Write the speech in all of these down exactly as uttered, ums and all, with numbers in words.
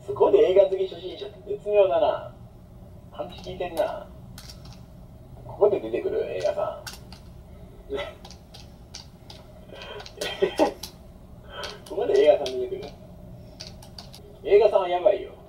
そこで映画好き初心者って絶妙だな。パンチ効いてんな。ここで出てくる映画さんここで映画さん出てくる。映画さんはやばいよ。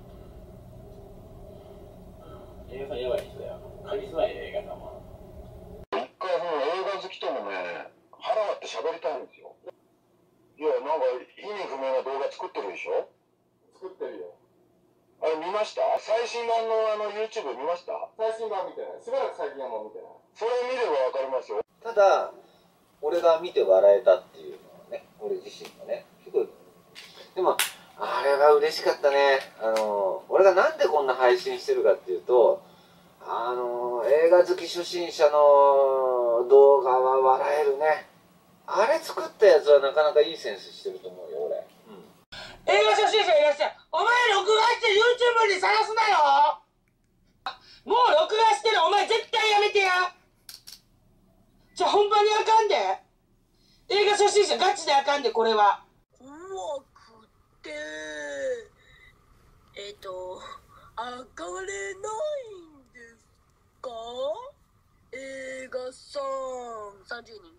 映画さんやばい人だよ。カリスマやで映画さんは。 一回その映画好きともね、腹割って喋りたいんですよ。いや、なんか意味不明な動画作ってるでしょ。 作ってるよ。 あれ見ました？最新版のあの YouTube 見ました？ 最新版見てない。しばらく最近はもう見てない。 それ見ればわかりますよ。 ただ俺が見て笑えたっていうのはね、俺自身がね、すごい。でもあれは嬉しかったね。あの俺がなんでこんな配信してるかっていうと、あの映画好き初心者の動画は笑えるね。あれ作ったやつはなかなかいいセンスしてると思うよ俺。うん、 映画初心者いらっしゃい。お前録画して YouTube にさらすなよ。もう録画してる。お前絶対やめてや。じゃあ本番にあかんで。映画初心者ガチであかんで、これは。 怖くてえっと上がれないんですか？映画さんさんじゅうにん